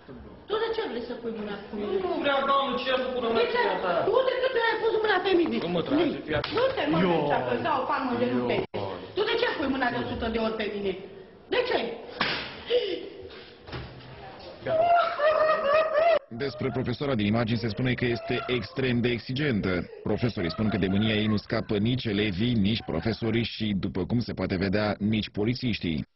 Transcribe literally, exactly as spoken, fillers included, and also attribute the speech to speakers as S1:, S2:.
S1: Tu de ce vrei să pui mâna cu mine?
S2: Nu vreau, doamnă, ce să pună mâna cu ta?
S1: Tu de câte ori ai pus mâna pe mine?
S2: Nu mă trage, fii atent.
S1: Nu te mă trage, că-ți dau o palmă de lume. Tu de ce pui mâna de o sută de ori pe mine? De ce?
S3: Despre profesora din imagini se spune că este extrem de exigentă. Profesorii spun că de mânia ei nu scapă nici elevii, nici profesorii și, după cum se poate vedea, nici polițiștii.